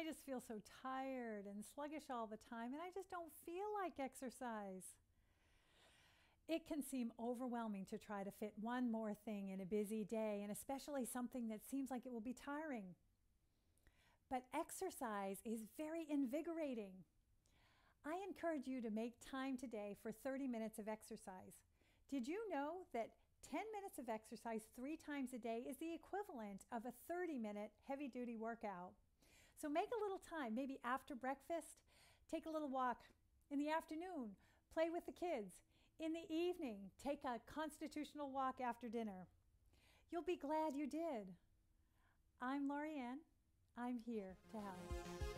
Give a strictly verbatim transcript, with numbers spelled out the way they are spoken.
I just feel so tired and sluggish all the time, and I just don't feel like exercise. It can seem overwhelming to try to fit one more thing in a busy day, and especially something that seems like it will be tiring. But exercise is very invigorating. I encourage you to make time today for thirty minutes of exercise. Did you know that ten minutes of exercise three times a day is the equivalent of a thirty minute heavy-duty workout? So make a little time, maybe after breakfast, take a little walk. In the afternoon, play with the kids. In the evening, take a constitutional walk after dinner. You'll be glad you did. I'm Lorianne. I'm here to help.